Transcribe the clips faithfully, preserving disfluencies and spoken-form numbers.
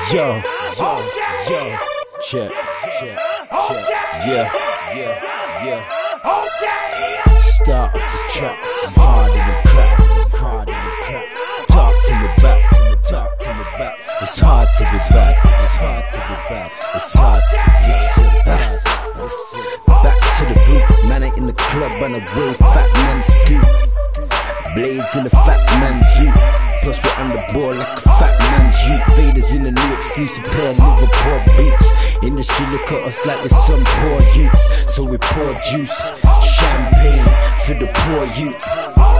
Yo, yo, yo, check, check, check, yeah, yeah, yeah. Start off the track, I'm hard in the crack, hard in the crack. Talk to me back, talk to me back. It's hard to be back, it's hard to be back. It's hard, this shit's hard, this shit. Back to the roots, man ain't in the club on a way, fat man scoop. Blades in the fat man's suit. Plus we're on the ball like a fat man's youth. Vaders in the new exclusive pair of Liverpool boots. Industry look at us like we're some poor youths. So we pour juice, champagne for the poor youths.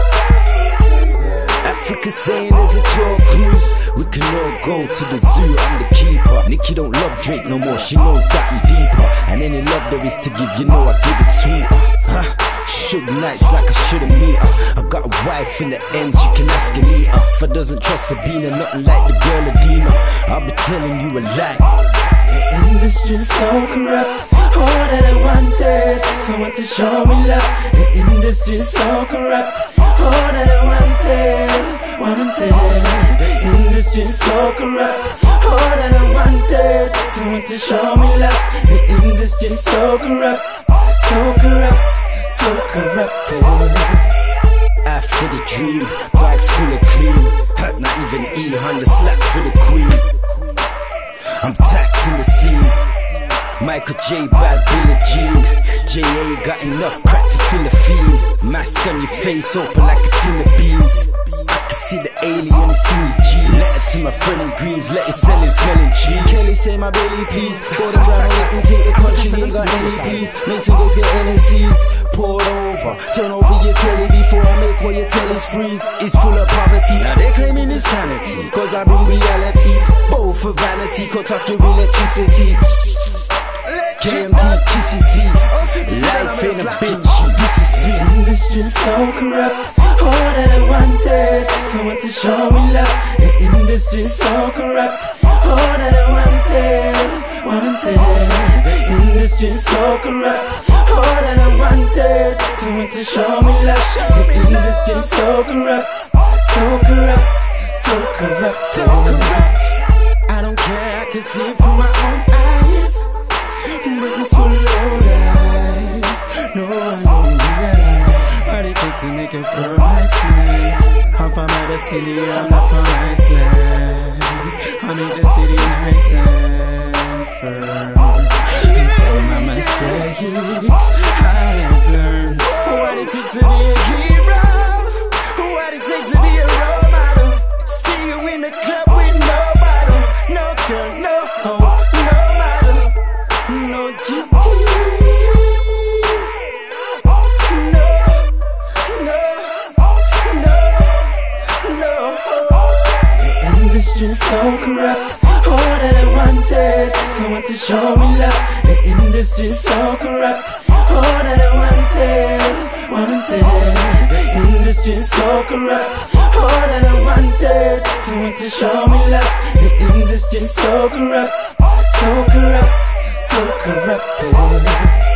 Africa saying there's a tour cruise. We can all go to the zoo, I'm the keeper. Nikki don't love Drake no more, she knows that I'm deeper. And any love there is to give, you know I give it sweeter. Huh? Should nights like I shouldn't meet her. I got a wife in the end, she can ask and eat her. If I doesn't trust Sabina, nothing like the girl Adina. I'll be telling you a lie. The industry's so corrupt, all that I wanted, someone to show me love. The industry's so corrupt, all that I wanted, wanted. The industry's so corrupt, all that I wanted, someone to show me love. The industry's so corrupt, so corrupt, so corrupted. After the dream, bags full of cream. Not even E, Honda slaps for the queen. I'm taxing the scene. Michael J, bad Billie Jean. J A got enough crack to fill a fiend. Mask on your face, open like a tin of beans. I can see the aliens in your jeans. Letter to my friend in greens, let it sell him smelling cheese. Kelly say my belly please. Golden brown, let him take the country, he ain't got any peas. Make some guys get N N Cs. Pour it over, turn over your telly before I make all your tellies freeze. It's full of poverty, now they claiming insanity. Cause I bring reality, both for vanity. Cut off your electricity. K M T, Kissy T, life ain't a bitch, this is sweet. The industry's so corrupt, all that I wanted, someone to show me love. The industry's so corrupt, all that I wanted, wanted. The industry's so corrupt, all that I wanted, someone to show me love. The industry's so corrupt, so corrupt, so corrupt, so corrupt. I don't care, I can see it from my own eyes. But it's full of lies. No one will realize what it takes to make a firm man. I'm from the city, I'm not from Iceland. I make the city nice and firm. From my mistakes, I have learned what it takes to be a hero, what it takes to be a role model. See you in the club with no bottle, no girl, no hoe. No G, no, no, no, no. The industry's so corrupt, all that I wanted, someone to show me love. The industry's so corrupt, all that I wanted, wanted. The industry's so corrupt, all that I wanted, someone to show me love. The industry's so corrupt, so corrupt, so corrupted.